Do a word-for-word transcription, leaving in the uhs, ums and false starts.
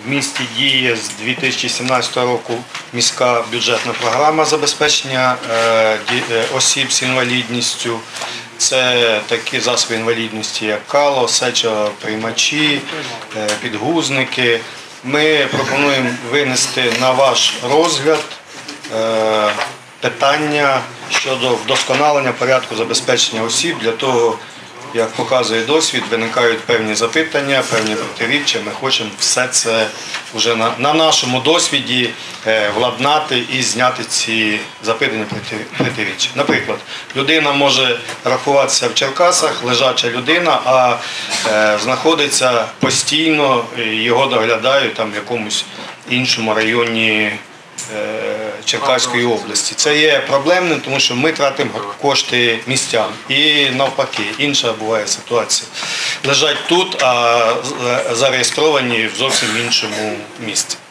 В місті діє з дві тисячі сімнадцятого року міська бюджетна програма забезпечення осіб з інвалідністю. Це такі засоби інвалідності, як кало, сечоприймачі, підгузники. Ми пропонуємо винести на ваш розгляд питання щодо вдосконалення порядку забезпечення осіб. Для того, як показує досвід, виникають певні запитання, певні протиріччя. Ми хочемо все це вже на, на нашому досвіді е, владнати і зняти ці запитання протиріччя. Наприклад, людина може рахуватися в Черкасах, лежача людина, а е, знаходиться постійно, його доглядають там в якомусь іншому районі Черкаської області. Це є проблемним, тому що ми тратимо кошти містян. І навпаки, інша буває ситуація. Лежать тут, а зареєстровані в зовсім іншому місці.